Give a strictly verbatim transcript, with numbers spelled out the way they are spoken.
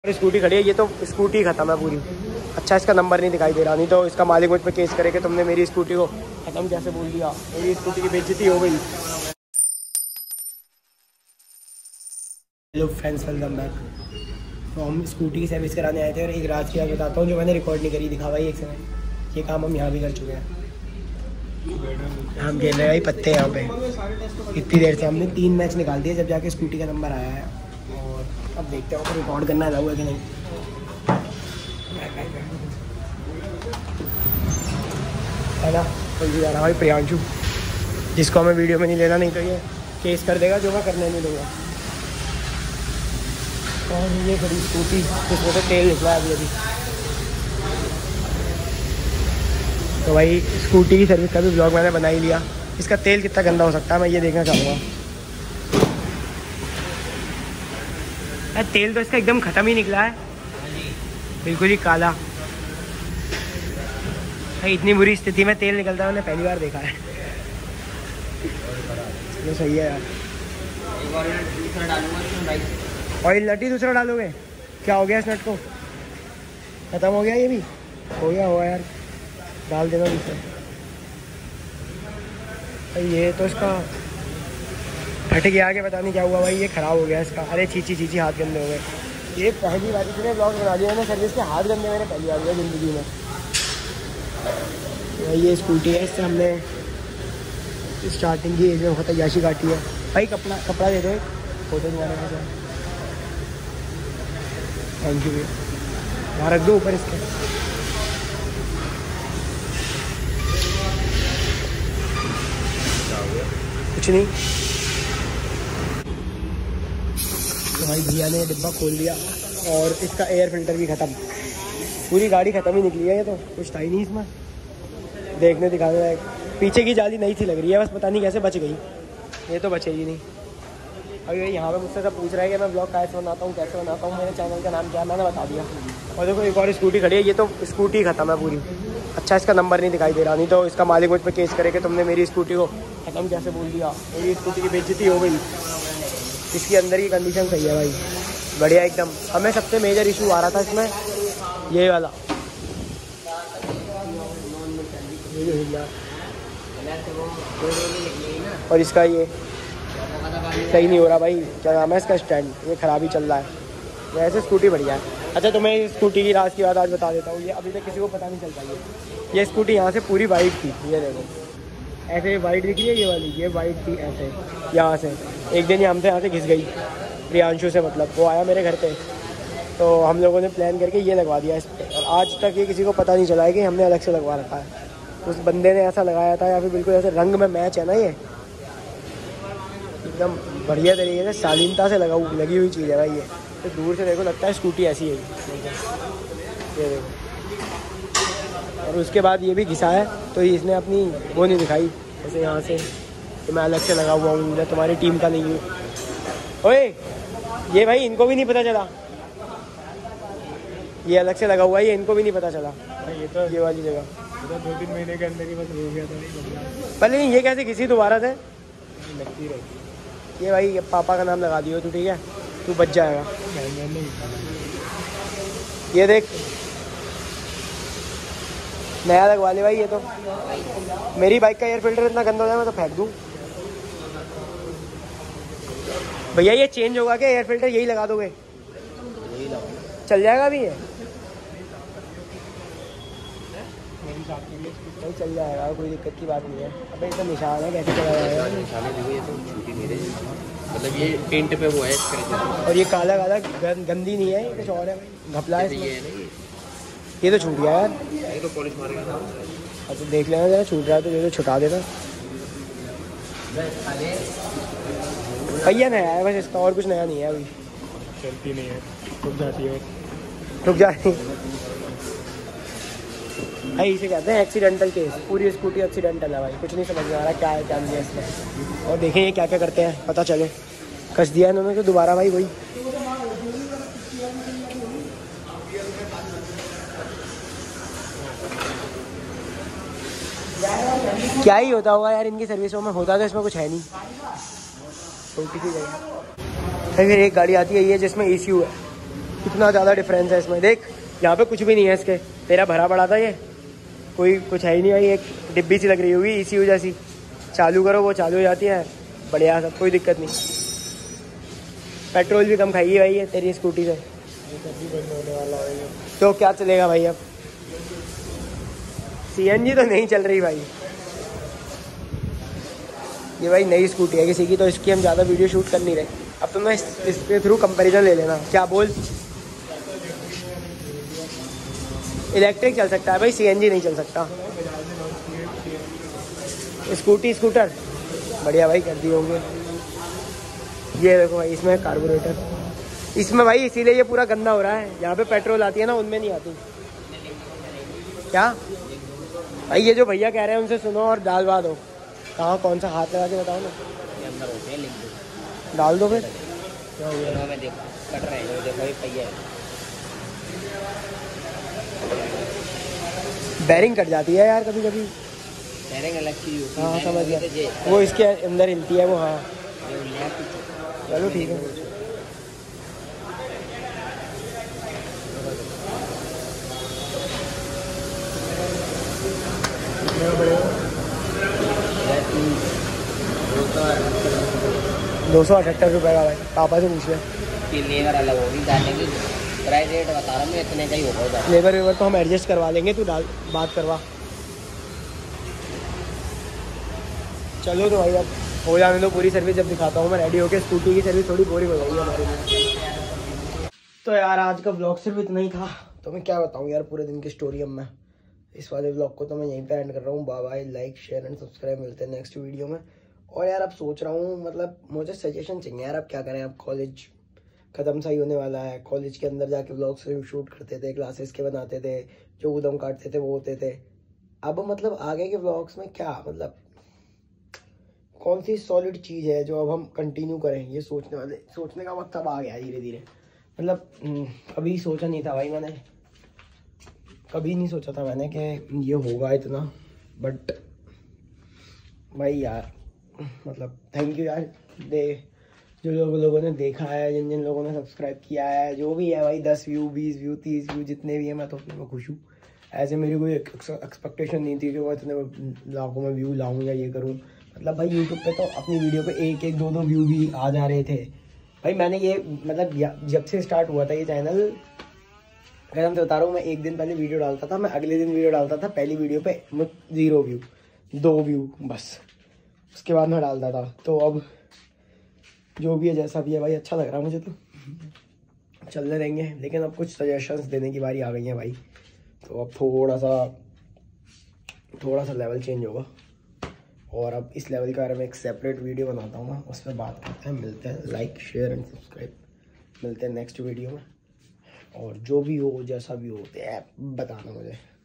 Scooty खड़ी है, ये तो स्कूटी खत्म है पूरी। अच्छा इसका नंबर नहीं दिखाई दे रहा, नहीं तो इसका मालिक मुझ पर केस करे कि तुमने मेरी स्कूटी को खत्म कैसे बोल दिया, मेरी स्कूटी की बेइज्जती हो गई। Hello friends, welcome back. तो हम स्कूटी की सर्विस कराने आए थे और एक राज की बात बताता हूँ जो मैंने रिकॉर्ड नहीं करी, दिखा भाई एक समय। ये काम हम यहाँ भी कर चुके हैं। हम खेल रहे हैं भाई पत्ते यहाँ पे। इतनी देर से हमने तीन मैच निकाल दिए जब जाके स्कूटी का नंबर आया है। और अब देखते हैं रिकॉर्ड करना है कि नहीं। है ना, कोई भी आ रहा भाई प्रियांशु, जिसको हमें वीडियो में नहीं लेना, नहीं तो ये केस कर देगा जो मैं करने नहीं दूँगा। और ये खड़ी स्कूटी जिसमें से तेल निकला है अभी अभी। तो भाई स्कूटी की सर्विस का भी ब्लॉग मैंने बना ही लिया। इसका तेल कितना गंदा हो सकता है मैं ये देखना चाहूँगा। तेल तो इसका एकदम ख़त्म ही निकला है, बिल्कुल ही काला। भाई इतनी बुरी स्थिति में तेल निकलता है मैंने पहली बार देखा है। तो सही है यार। ऑयल नट ही दूसरा डालोगे? क्या हो गया इस नट को? ख़त्म हो गया? ये भी हो गया होगा यार, डाल देना दूसरा। ये तो इसका फट गया, आगे पता नहीं क्या हुआ भाई, ये ख़राब हो गया इसका। अरे चीची चीची हाथ गंदे हो गए। ये पहली बार इतने ब्लॉग बना दिया मैंने सर्विस के, हाथ गंदे मैंने पहली बार हुआ ज़िंदगी में। ये स्कूटी है, इससे हमने स्टार्टिंग की एज में बहुत अय्याशी काटी है। भाई कपड़ा कपड़ा दे दो, फोटो तुम्हारे पास है। थैंक यू भैया, वहाँ रख दो ऊपर इसके। कुछ नहीं। तो भाई भैया ने डिब्बा खोल दिया और इसका एयर फिल्टर भी ख़त्म। पूरी गाड़ी ख़त्म ही निकली है। ये तो कुछ था ही नहीं इसमें देखने दिखाने लायक। पीछे की जाली नहीं थी लग रही है, बस पता नहीं कैसे बच गई। ये तो बचेगी नहीं। अभी भाई यहाँ पे मुझसे सब पूछ रहा है कि मैं ब्लॉग कैसे बनाता हूँ कैसे बनाता हूँ। मेरे चैनल का नाम क्या है मैंने बता दिया। और देखो एक और स्कूटी खड़ी है, ये तो स्कूटी ख़त्म है पूरी। अच्छा इसका नंबर नहीं दिखाई दे रहा, नहीं तो इसका मालिक मुझ पर केस करे कि तुमने मेरी स्कूटी को ख़त्म कैसे बोल दिया, मेरी स्कूटी की बेइज्जती हो गई। इसकी अंदर की कंडीशन सही है भाई, बढ़िया एकदम। हमें सबसे मेजर इशू आ रहा था इसमें ये वाला, और इसका ये सही नहीं हो रहा भाई। क्या नाम है इसका, स्टैंड, ये ख़राब ही चल रहा है। वैसे स्कूटी बढ़िया है। अच्छा तुम्हें इस स्कूटी की राज की बात आज बता देता हूँ। ये अभी तक किसी को पता नहीं चल पाई है। ये स्कूटी यहाँ से पूरी वाइट थी, ये देखो ऐसे वाइट दिख रही है ये वाली, ये वाइट थी ऐसे यहाँ से। एक दिन ये हमसे यहाँ से घिस गई, प्रियांशु से मतलब। वो आया मेरे घर पे, तो हम लोगों ने प्लान करके ये लगवा दिया इस पर। और आज तक ये किसी को पता नहीं चला है कि हमने अलग से लगवा रखा है। उस बंदे ने ऐसा लगाया था, या फिर बिल्कुल ऐसे रंग में मैच है ना, ये एकदम बढ़िया तरीके से शालीनता से लगा लगी हुई चीज़ है भाई। ये तो दूर से देखो लगता है स्कूटी ऐसी है ये देखो। और उसके बाद ये भी घिसा है, तो इसने अपनी वो नहीं दिखाई जैसे यहाँ से कि मैं अलग से लगा हुआ हूँ, मैं तुम्हारी टीम का नहीं हूँ। ओए ये भाई इनको भी नहीं पता चला, ये अलग से लगा हुआ है, ये इनको भी नहीं पता चला। ये तो ये वाली जगह तो दो तीन महीने के अंदर ही बस हो गया था। पहले नहीं ये कैसे किसी दोबारा से लगती रही। ये भाई पापा का नाम लगा दियो तू, ठीक है, तू बच जाएगा। ये देख नया लगवा ले भाई। ये तो मेरी बाइक का एयर फिल्टर इतना गंदा हो जाए मैं तो फेंक दूँ। भैया ये चेंज होगा क्या एयर फिल्टर, यही लगा दोगे? चल जाएगा अभी ये? नहीं चल जाएगा, कोई दिक्कत की बात नहीं है। अबे ये तो निशान है, कैसे चला जाएगा? निशान देखो, ये तो छूटी नहीं रही, मतलब ये पेंट पे वो है। और ये काला काला गंदी नहीं है, कुछ और है घपला है इसमें। ये तो छूट गया यार, ये तो पॉलिश मारेगा। अच्छा देख लेना जरा, छूट रहा है तो ये तो छुटा देना। भैया नया है बस इसका, और कुछ नया नहीं है अभी। चलती नहीं है, रुक जाती है, रुक जाती भाई। इसे कहते हैं एक्सीडेंटल केस। पूरी स्कूटी एक्सीडेंटल है भाई, कुछ नहीं समझ में आ रहा क्या है क्या नहीं है इसका। और देखें ये क्या क्या करते हैं पता चले। कस दिया इन्होंने तो दोबारा भाई वही। क्या ही होता होगा यार इनकी सर्विसों में, होता तो इसमें कुछ है नहीं, छोटी सी जगह। फिर एक गाड़ी आती है ये जिसमें ई सी यू है, कितना ज़्यादा डिफरेंस है इसमें। देख यहाँ पे कुछ भी नहीं है इसके, तेरा भरा पड़ा था ये, कोई कुछ है ही नहीं भाई। एक डिब्बी सी लग रही होगी ई सी यू जैसी, चालू करो वो चालू हो जाती है, बढ़िया सब, कोई दिक्कत नहीं। पेट्रोल भी कम खाएगी भाई ये तेरी स्कूटी से। तो क्या चलेगा भाई अब, सी एन जी तो नहीं चल रही भाई। ये भाई नई स्कूटी है किसी की, तो इसकी हम ज़्यादा वीडियो शूट कर नहीं रहे। अब तुम ना इस, इसके थ्रू कंपैरिजन ले लेना। क्या बोल, इलेक्ट्रिक चल सकता है भाई, सी एन जी नहीं चल सकता। स्कूटी स्कूटर बढ़िया भाई कर दिए होंगे। ये देखो भाई इसमें कार्बोरेटर, इसमें भाई इसीलिए ये पूरा गंदा हो रहा है। यहाँ पे पेट्रोल आती है ना, उनमें नहीं आती। क्या भाई, ये जो भैया कह रहे हैं उनसे सुनो और डालवा दो। कहाँ कौन सा हाथ लगा के बताओ ना, डाल दो फिर। बैरिंग कट जाती है यार कभी कभी। बैरिंग अलग चीज होती है। हाँ समझ गया, वो इसके अंदर हिलती है वो। हाँ चलो ठीक है। दो सौ अठहत्तर रुपये का भाई, पापा से पूछ ले। लेबर अलग होगी, डालने की प्राइस रेट बता रहा हूँ मैं, इतने का ही होगा। लेबर वेबर तो हम एडजस्ट करवा लेंगे, तू डाल बात करवा। चलो तो भाई अब हो जाने दो पूरी सर्विस, जब दिखाता हूँ मैं रेडी होके। स्कूटी की सर्विस थोड़ी बोरिंग हो जाएगी हमारे लिए। तो यार आज का ब्लॉग सिर्फ इतना ही था। तो मैं क्या बताऊँ यार पूरे दिन की स्टोरी। अब मैं इस वाले ब्लॉग को तो मैं यहीं पे एंड कर रहा हूँ। Bye bye, like share and subscribe. मिलते हैं नेक्स्ट वीडियो में। और यार अब सोच रहा हूँ, मतलब मुझे सजेशन चाहिए यार, अब क्या करें। अब कॉलेज ख़त्म सा ही होने वाला है। कॉलेज के अंदर जाके ब्लॉग्स शूट करते थे, क्लासेस के बनाते थे, जो उदम काटते थे वो होते थे। अब मतलब आगे के ब्लॉग्स में क्या, मतलब कौन सी सॉलिड चीज़ है जो अब हम कंटिन्यू करें, ये सोचने वाले सोचने का वक्त अब आ गया धीरे धीरे। मतलब कभी सोचा नहीं था भाई मैंने, कभी नहीं सोचा था मैंने कि ये होगा इतना। बट भाई यार मतलब थैंक यू यार, दे जो लोग लोगों ने देखा है, जिन जिन लोगों ने सब्सक्राइब किया है, जो भी है भाई, दस व्यू बीस व्यू तीस व्यू जितने भी है, मैं तो उसमें मैं खुश हूँ। ऐसे मेरी कोई एक्सपेक्टेशन नहीं थी कि मैं इतने लाखों में व्यू लाऊं या ये करूँ। मतलब भाई यूट्यूब पे तो अपनी वीडियो पे एक एक दो दो व्यू भी आ जा रहे थे भाई। मैंने ये मतलब जब से स्टार्ट हुआ था ये चैनल, कसम से बता रहा हूँ, मैं एक दिन पहले वीडियो डालता था, मैं अगले दिन वीडियो डालता था, पहली वीडियो पे ज़ीरो व्यू, दो व्यू बस, उसके बाद मैं डालता था। तो अब जो भी है जैसा भी है भाई, अच्छा लग रहा है मुझे, तो चलने देंगे। लेकिन अब कुछ सजेशंस देने की बारी आ गई है भाई। तो अब थोड़ा सा थोड़ा सा लेवल चेंज होगा, और अब इस लेवल के बारे में एक सेपरेट वीडियो बनाता हूँ मैं, उस पर बात करते हैं। मिलते हैं, लाइक शेयर एंड सब्सक्राइब। मिलते हैं नेक्स्ट वीडियो में, और जो भी हो जैसा भी हो बताना मुझे।